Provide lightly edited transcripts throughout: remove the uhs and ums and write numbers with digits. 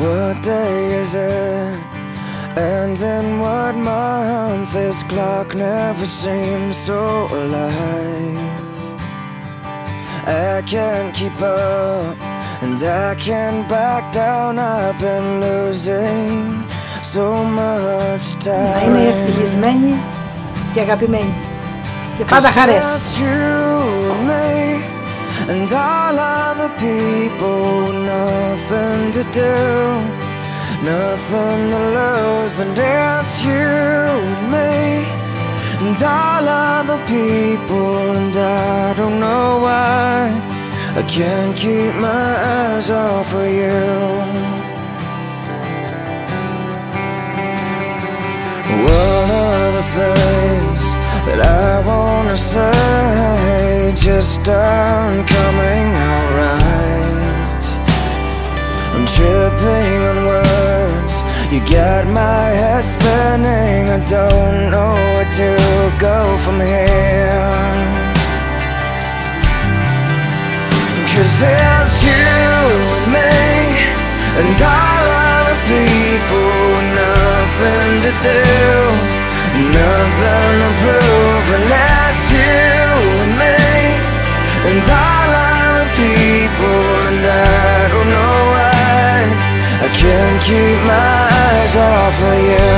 What day is it? And in what month? This clock never seems so alive. I can't keep up, and I can't back down. I've been losing so much time. Να είναι ευτυχισμένοι και αγαπημένοι και πάντα χαρές. And all other people, nothing to do, nothing to lose, and it's you and me, and all other people, and I don't know why I can't keep my eyes off of you. One of the things that I wanna say just aren't coming out right. I'm tripping on words, you got my head spinning. I don't know where to go from here, 'cause it's you and me, and all other people, nothing to do, nothing to prove, and that's you and me, and all other people, and I don't know why I can't keep my eyes off of you.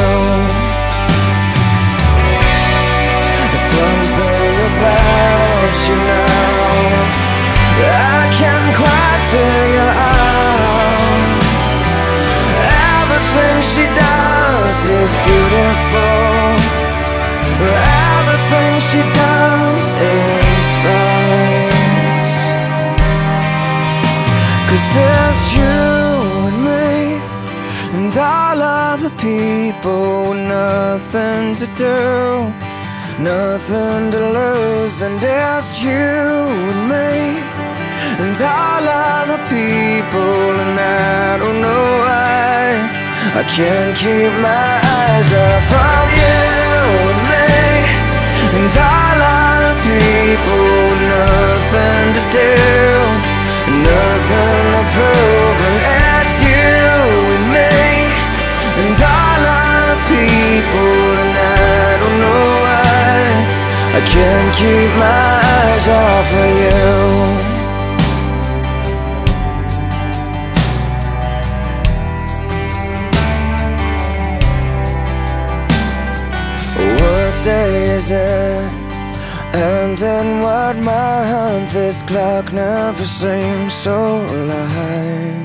Something about you now I can't quite figure out. Everything she does is beautiful, everything she does is right, 'cause it's you and me, and all other people, nothing to do, nothing to lose, and it's you and me, and all other people, and I don't know why I can't keep my eyes off of you and me, and all other people, nothing to do, nothing to prove, and it's you and me, and all other people, and I don't know why I can't keep my eyes off of you. What day is it? And in what month? This clock never seems so alive.